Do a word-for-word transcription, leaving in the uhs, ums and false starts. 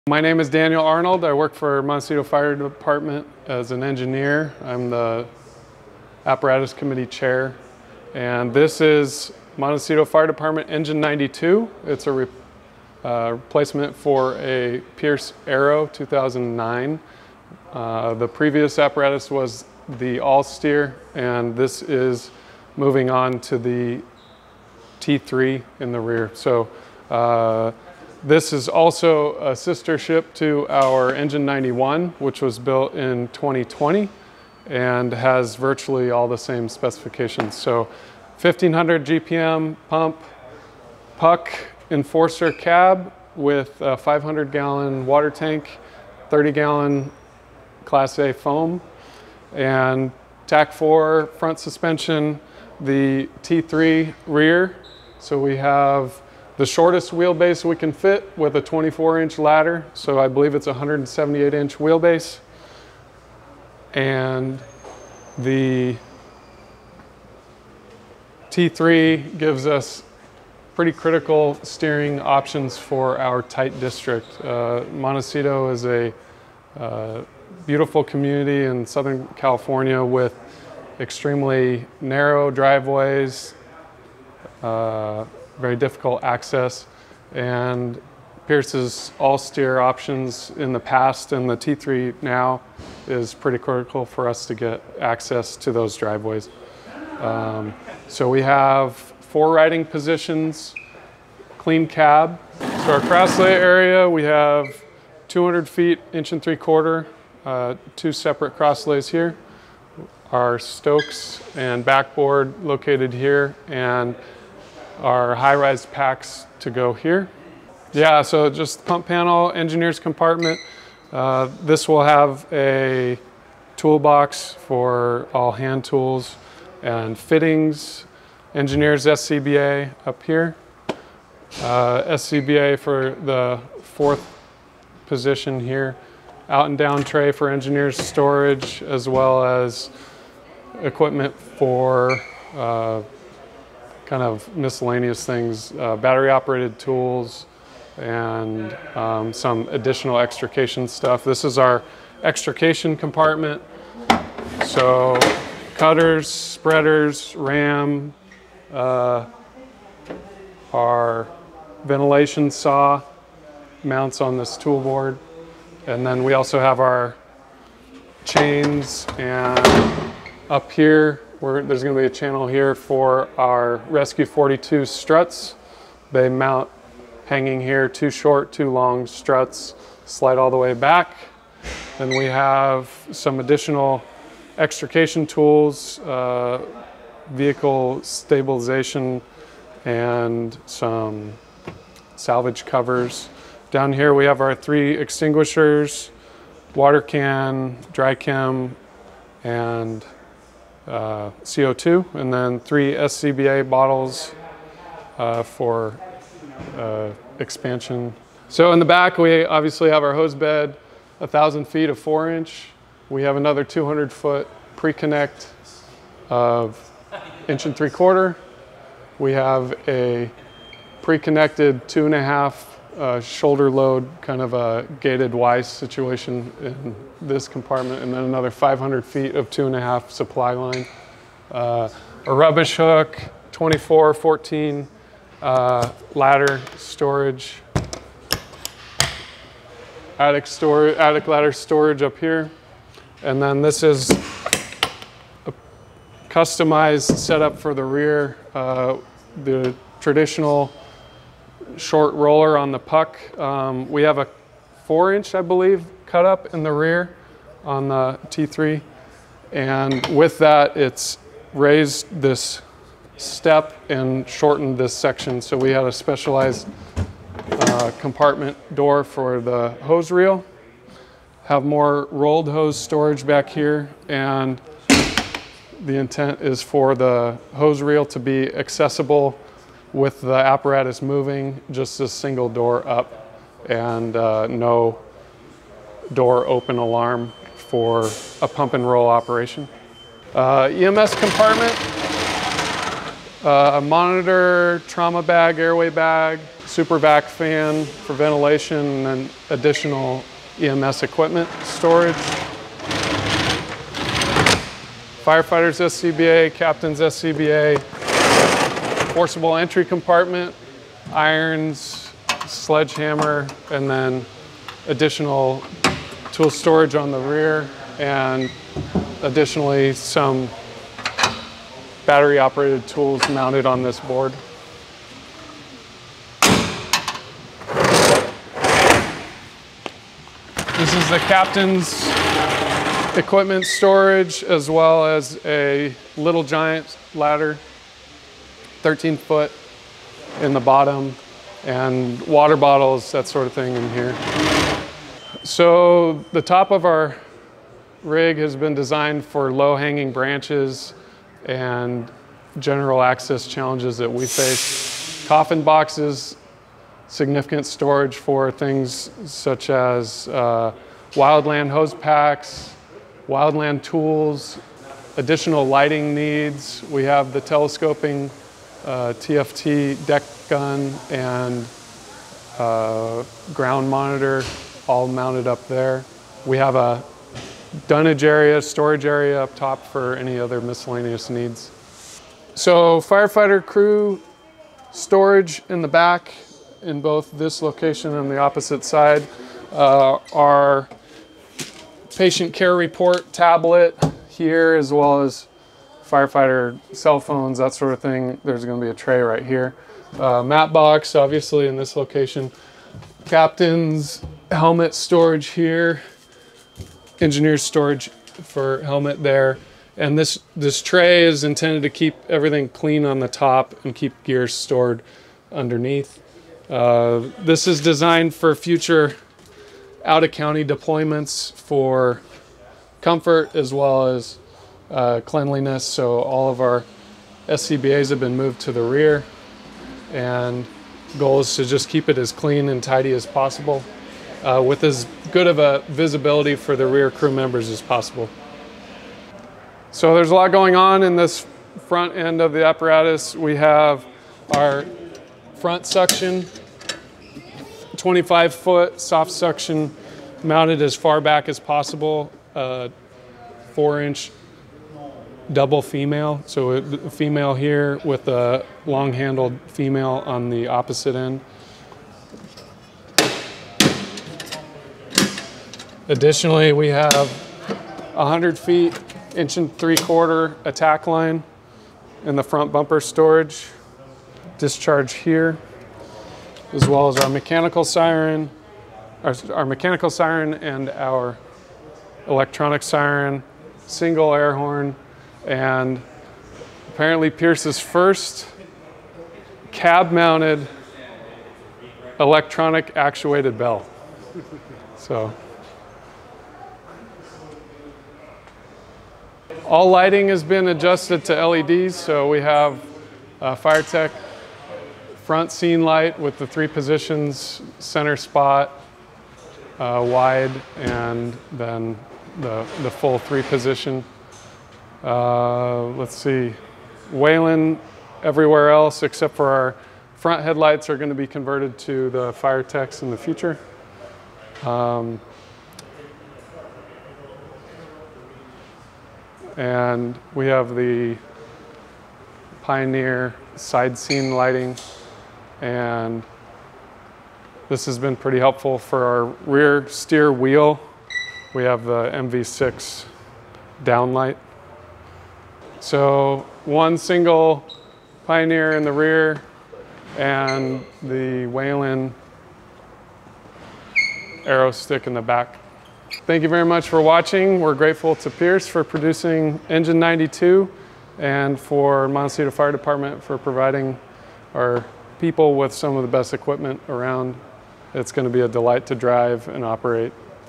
My name is Daniel Arnold. I work for Montecito Fire Department as an engineer. I'm the apparatus committee chair. And this is Montecito Fire Department Engine ninety-two. It's a re uh, replacement for a Pierce Arrow two thousand nine. Uh, the previous apparatus was the all-steer, and this is moving on to the T three in the rear. So. Uh, This is also a sister ship to our Engine ninety-one, which was built in twenty twenty and has virtually all the same specifications. So fifteen hundred G P M pump, P U C enforcer cab with a five hundred gallon water tank, thirty gallon Class A foam, and T A C four front suspension, the T three rear. So we have the shortest wheelbase we can fit with a twenty-four inch ladder. So I believe it's a one hundred seventy-eight inch wheelbase. And the T three gives us pretty critical steering options for our tight district. Uh, Montecito is a uh, beautiful community in Southern California with extremely narrow driveways, uh, very difficult access, and Pierce's all-steer options in the past and the T three now is pretty critical for us to get access to those driveways. Um, so we have four riding positions, clean cab. So our Crosslay area, we have two hundred feet, inch and three quarter, uh, two separate Crosslays here. Our stokes and backboard located here, and our high-rise packs to go here. Yeah, so just pump panel, engineer's compartment. Uh, this will have a toolbox for all hand tools and fittings. Engineer's S C B A up here. Uh, S C B A for the fourth position here. Out and down tray for engineer's storage, as well as equipment for uh, kind of miscellaneous things, uh, battery operated tools, and um, some additional extrication stuff. This is our extrication compartment. So cutters, spreaders, ram, uh, our ventilation saw mounts on this tool board. And then we also have our chains, and up here, We're, there's going to be a channel here for our Rescue forty-two struts. They mount hanging here, too short, too long struts, slide all the way back. Then we have some additional extrication tools, uh, vehicle stabilization, and some salvage covers. Down here we have our three extinguishers, water can, dry chem, and Uh, C O two, and then three S C B A bottles uh, for uh, expansion. So in the back we obviously have our hose bed, a thousand feet of four inch. We have another two hundred foot pre-connect of inch and three quarter. We have a pre-connected two and a half uh, shoulder load, kind of a gated Y situation in this compartment, and then another five hundred feet of two and a half supply line. Uh, a rubbish hook, twenty-four, fourteen uh, ladder storage, attic storage, attic ladder storage up here, and then this is a customized setup for the rear. Uh, the traditional short roller on the P U C. Um, we have a four inch, I believe, cut up in the rear on the T three. And with that, it's raised this step and shortened this section. So we had a specialized uh, compartment door for the hose reel. Have more rolled hose storage back here. And the intent is for the hose reel to be accessible with the apparatus moving, just a single door up, and uh, no door open alarm for a pump and roll operation. Uh, E M S compartment, uh, a monitor, trauma bag, airway bag, super vac fan for ventilation, and then additional E M S equipment storage. Firefighter's S C B A, captain's S C B A, forcible entry compartment, irons, sledgehammer, and then additional tool storage on the rear, and additionally some battery operated tools mounted on this board. This is the captain's equipment storage, as well as a little giant ladder, thirteen foot in the bottom, and water bottles, that sort of thing in here. So the top of our rig has been designed for low hanging branches and general access challenges that we face. Coffin boxes, significant storage for things such as uh, wildland hose packs, wildland tools, additional lighting needs. We have the telescoping uh, T F T deck gun and uh, ground monitor all mounted up there. We have a dunnage area, storage area up top for any other miscellaneous needs. So firefighter crew storage in the back in both this location and the opposite side. Uh, our patient care report tablet here, as well as firefighter cell phones, that sort of thing. There's going to be a tray right here. Uh, mat box, obviously, in this location. Captain's helmet storage here. Engineer's storage for helmet there. And this, this tray is intended to keep everything clean on the top and keep gear stored underneath. Uh, this is designed for future out-of-county deployments for comfort as well as uh, cleanliness. So all of our S C B As have been moved to the rear, and the goal is to just keep it as clean and tidy as possible uh, with as good of a visibility for the rear crew members as possible. So there's a lot going on in this front end of the apparatus. We have our front suction, twenty-five foot soft suction mounted as far back as possible, uh, four inch double female. So a female here with a long handled female on the opposite end. Additionally, we have one hundred feet, inch and three quarter attack line in the front bumper storage. Discharge here, as well as our mechanical siren, our, our mechanical siren and our electronic siren, single air horn, and apparently Pierce's first cab-mounted electronic actuated bell. So, all lighting has been adjusted to L E Ds, so we have uh, fire tech front scene light with the three positions, center spot, uh, wide, and then the, the full three position. Uh, let's see, Wayland everywhere else except for our front headlights are going to be converted to the fire techs in the future. Um, and we have the Pioneer side scene lighting, and this has been pretty helpful for our rear steer wheel. We have the M V six downlight. So one single Pioneer in the rear and the Wayland arrow stick in the back. Thank you very much for watching. We're grateful to Pierce for producing Engine ninety-two and for Montecito Fire Department for providing our people with some of the best equipment around. It's going to be a delight to drive and operate.